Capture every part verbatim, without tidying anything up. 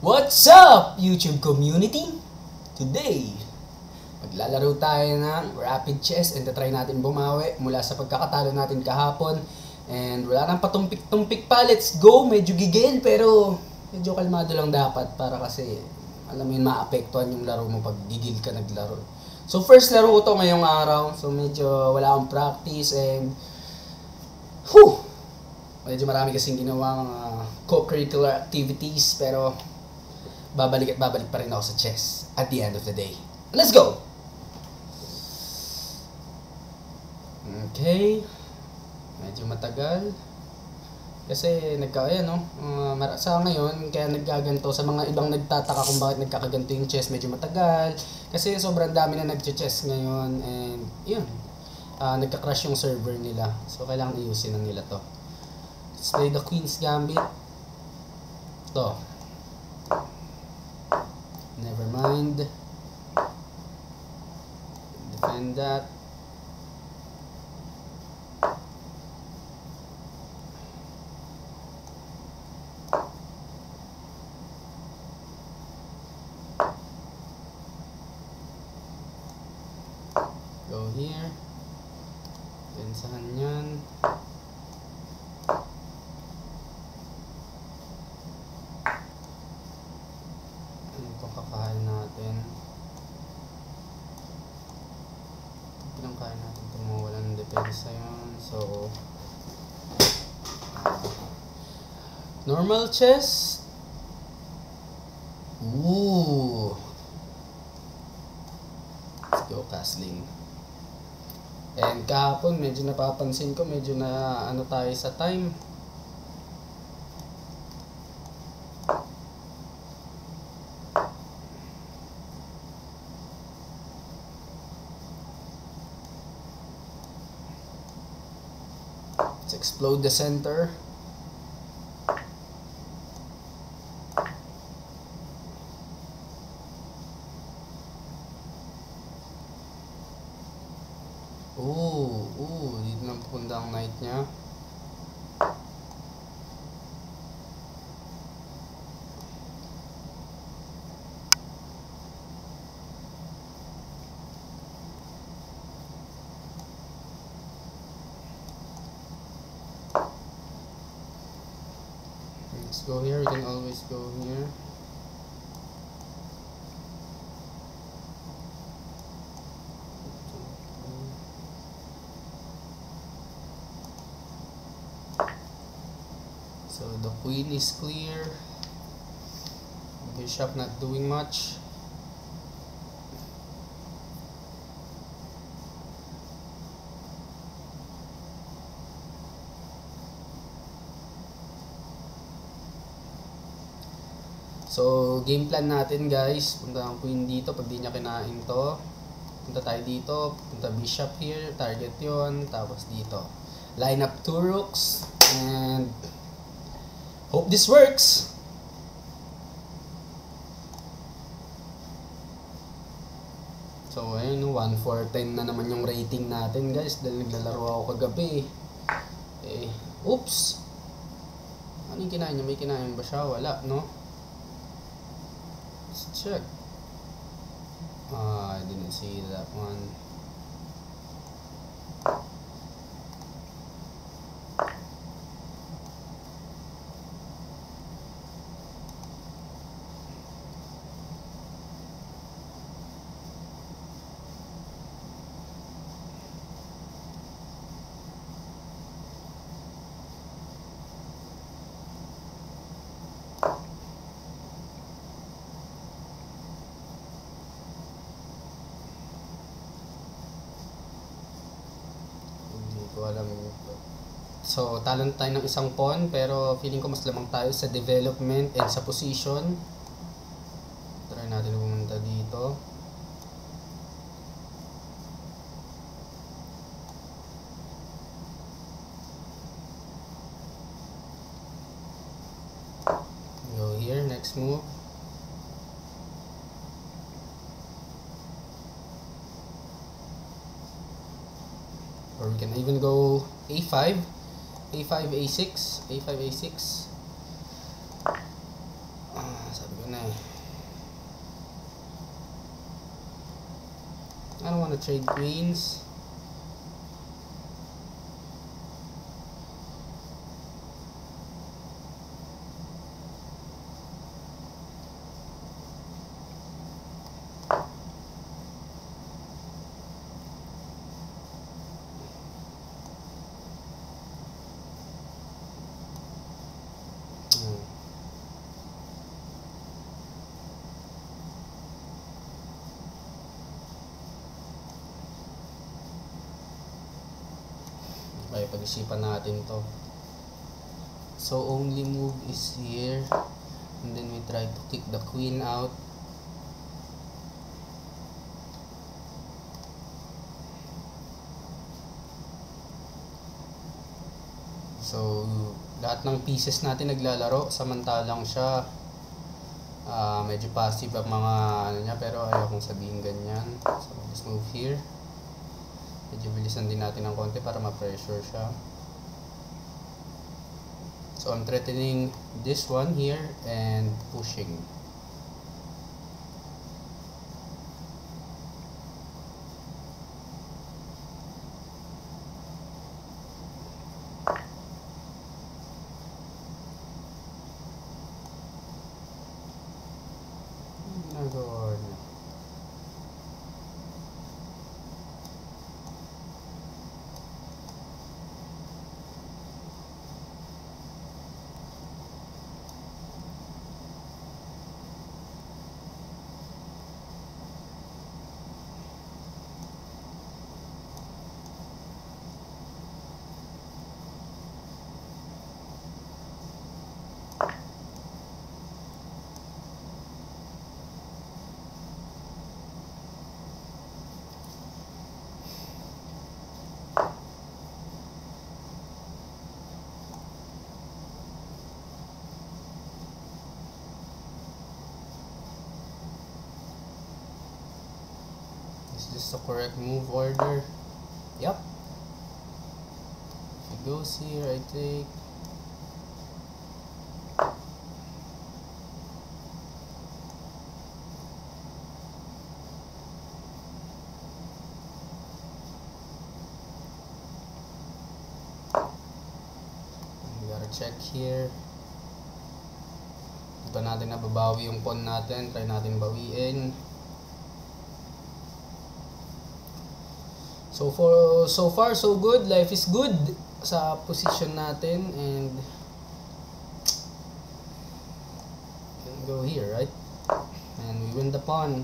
What's up, YouTube community? Today, maglalaro tayo ng Rapid Chess and try natin bumawi mula sa pagkakatalo natin kahapon. And wala nang patumpik-tumpik pa, let's go! Medyo gigil pero medyo kalmado lang dapat para kasi alam mo yun, maapektuhan yung laro mo pag gigil ka naglaro. So first laro ko to ngayong araw, so medyo wala akong practice and whew! Medyo marami kasing ginawang uh, co-curricular activities pero babalik at babalik pa rin ako sa chess at the end of the day. Let's go! Okay. Medyo matagal. Kasi nagka, no? Uh, sa ngayon, kaya nagkaganto sa mga ibang nagtataka kung bakit nagkakaganto yung chess, medyo matagal. Kasi sobrang dami na nagche-chess ngayon and yun. Uh, nagka-crash yung server nila. So, kailangan i-usin na nila to. Let's play the Queen's Gambit. To. Never mind. Defend that. Go here. Pensahan yan. Kakain natin. Pinangkain natin ito mga walang depensa yun. So, normal chess. Ooh. Let's go castling. And kahapon medyo napapansin ko medyo na ano tayo sa time. Let's explode the center. Ooh, ooh, dito lang pupunta ang knight niya. Let's go here, we can always go here. So the queen is clear. Bishop not doing much. So, game plan natin guys, punta ang queen dito pag di niya kinain to. Punta tayo dito, punta bishop here, target yon, tapos dito. Line up two rooks, and hope this works! So, ayun, one four ten na naman yung rating natin guys, dahil naglalaro ako kagabi. Eh, oops! Ano yung kinain niya? May kinain ba siya? Wala, no? Let's check. Ah, I didn't see that one. Ko alam. So, talon tayo ng isang pawn pero feeling ko mas lamang tayo sa development and sa position. Try natin pumunta dito. Go here, next move. Or we can even go a five, a five, a six, a five, a six. Uh, Sabi ko na eh. I don't wanna trade queens. Okay, pag-isipan natin to. So only move is here, and then we try to kick the queen out. So lahat ng pieces natin naglalaro, samantalang siya uh, medyo passive ang mga ano niya, pero ayaw kong sabihin ganyan. So let's move here. Medyo bilisan din natin ng konti para ma-pressure siya. So I'm threatening this one here and pushing. Nagawa niya. Is this the correct move order? Yep. If it goes here, I take. We gotta check here. Di ba natin nababawi yung pawn natin? Try natin bawiin. So for so far so good, life is good sa position natin, and can go here, right? And we win the pawn.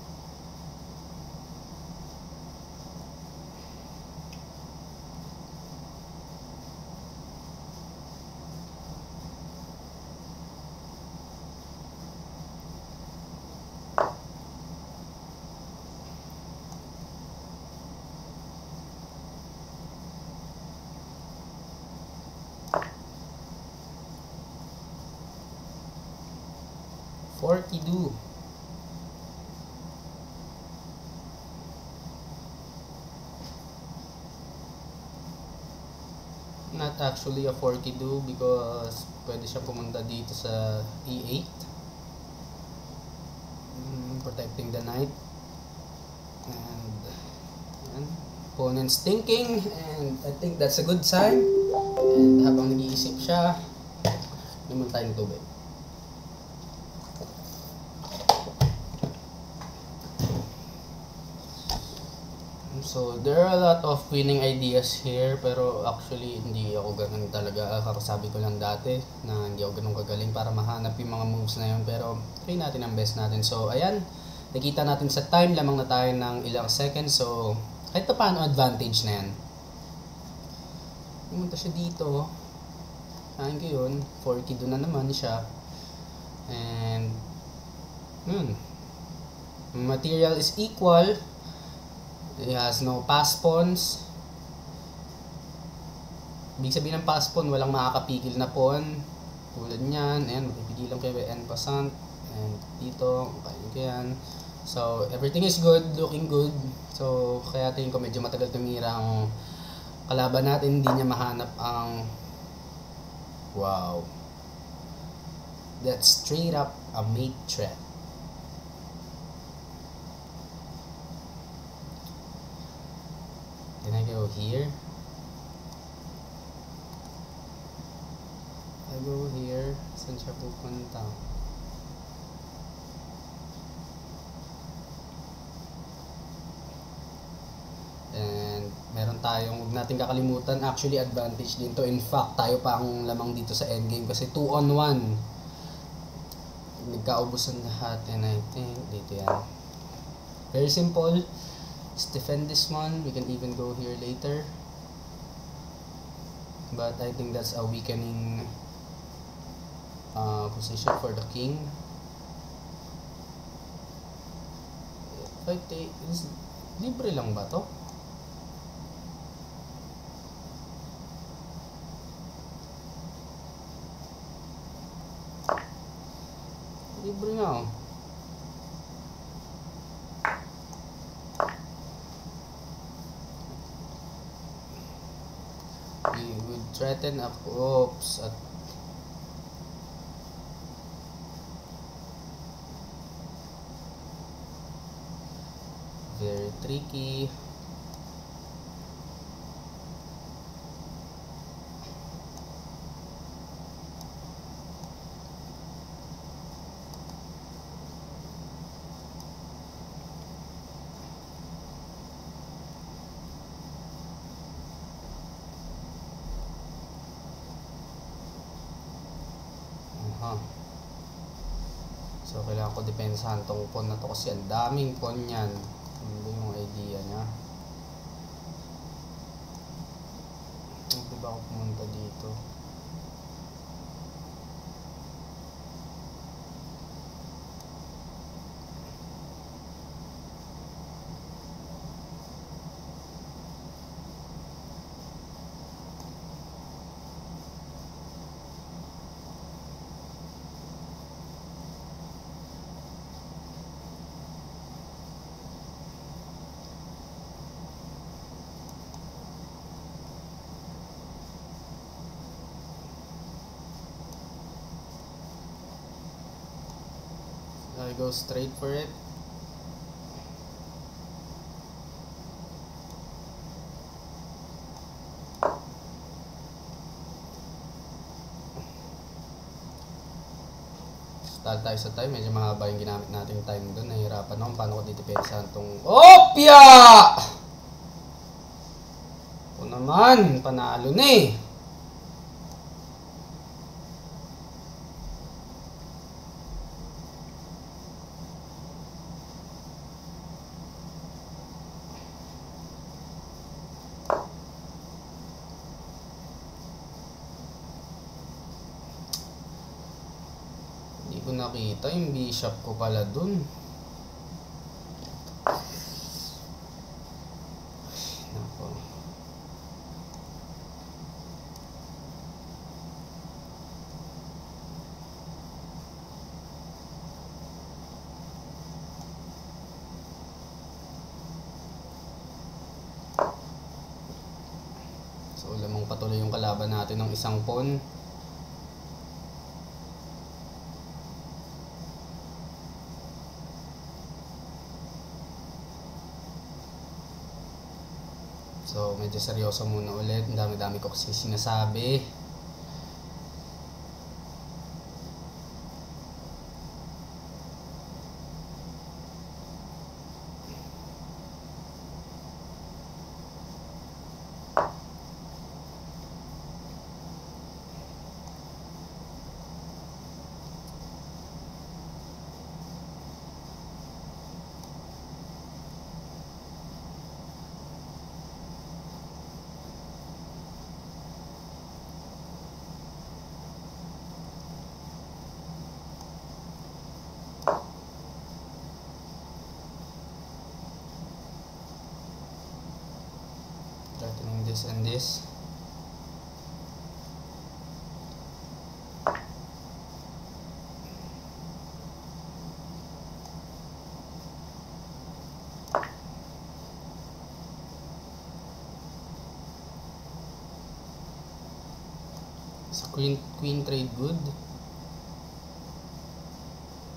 forty-two. Not actually a forty-two because pwede siya pumunta dito sa e eight, mm, protecting the knight, and, and opponent's thinking, and I think that's a good sign. And habang nag-iisip siya, naman tayo ng tubig. So there are a lot of winning ideas here, pero actually hindi ako ganun talaga. Kakasabi ko lang dati na hindi ako ganun kagaling para mahanap yung mga moves na yun, pero try natin ang best natin. So ayan, nakita natin sa time, lamang na tayo ng ilang seconds. So kahit pa paano advantage na yan. Pumunta siya dito, kain ko yun, forty-two na naman siya. And yun, material is equal. It has no pass pawns. Ibig sabihin ng pass pawn, walang makakapigil na pawn. Tulad niyan, ayan, mapipigilan kayo by en passant. And dito, kain ko yan. So, everything is good, looking good. So, kaya tingin ko medyo matagal tumira ang kalaban natin. Hindi niya mahanap ang wow. That's straight up a mate threat. Can I go here? I go here. Saan siya pupunta? And meron tayong, huwag natin kakalimutan, actually advantage din to. In fact, tayo pa ang lamang dito sa endgame kasi two on one. Nagkaubusan lahat, and I think dito yan. Very simple. Let's defend this one. We can even go here later. But I think that's a weakening uh, position for the king. If I take, is, libre lang ba to? Libre nga oh. We would threaten up, oops, at very tricky. Aha. So kailangan ko depensahan tong pawn na to kasi ang daming pawn yan. Ano ba yung idea niya? Hindi ba ako pumunta dito? I go straight for it. Start tayo sa time. Medyo mahaba yung ginamit nating time doon. Nahihirapan ako paano ko ditipensahan tong Opya! O naman, panalo na eh. Hindi ko nakita yung bishop ko pala dun. Nako. So lamang patuloy yung kalaban natin ng isang pawn. So, medyo seryoso muna ulit. Ang dami-dami ko kasi sinasabi. Threatening this and this. So queen queen trade good.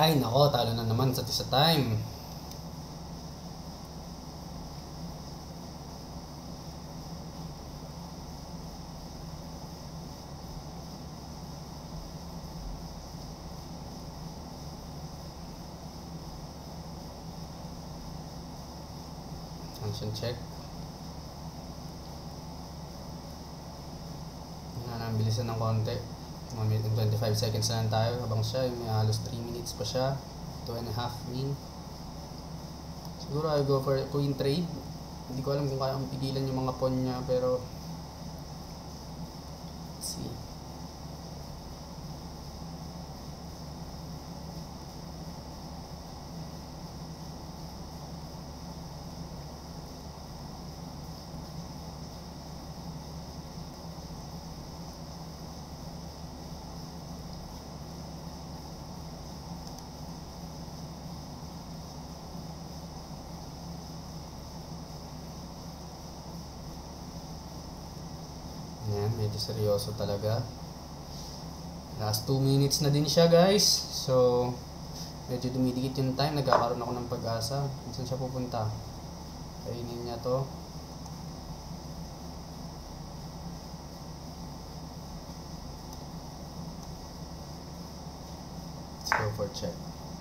Ay, nako, talo na naman sa isa time. Function check. Yan, bilisan ng konti. Mga minute and twenty-five seconds na lang tayo habang siya, may halos three minutes pa siya. two and a half min. Siguro I go for queen trade. Hindi ko alam kung kaya kong pigilan yung mga pawn niya, pero let's see. Ayan, medyo seryoso talaga. Last two minutes na din siya, guys. So, medyo dumidikit yung time. Nagkakaroon ako ng pag-asa. Saan siya pupunta? Kainin niya to. Let's go for check.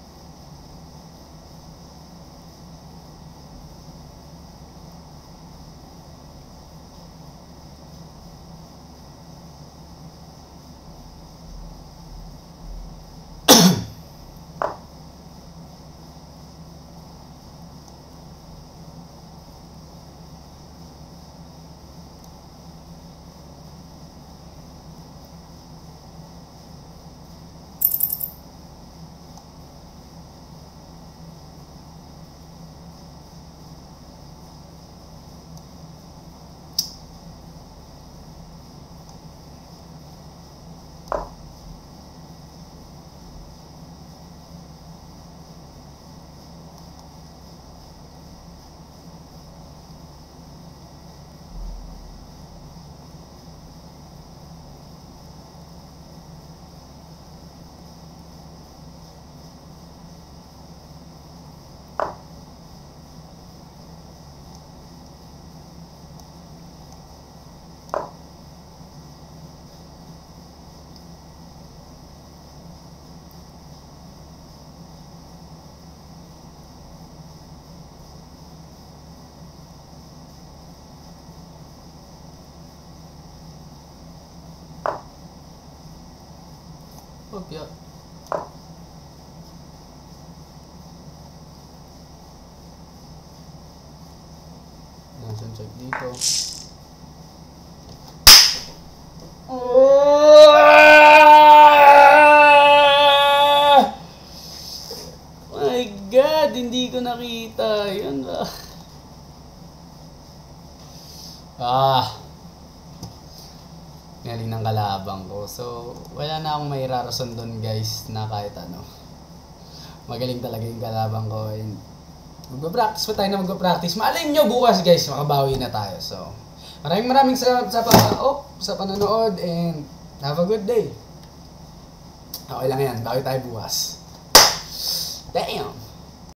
Okay. Function check dito. Oh my God, hindi ko nakita. Yun ba? Ah. Galing ng kalabang ko. So, wala na akong mairarason doon, guys, na kahit ano. Magaling talaga yung kalabang ko. And magpa-practice pa tayo na magpa-practice. Malay nyo bukas, guys, makabawi na tayo. So, maraming maraming salamat sa, pa oh, sa panonood and have a good day. Okay lang yan. Bawi tayo bukas. Damn!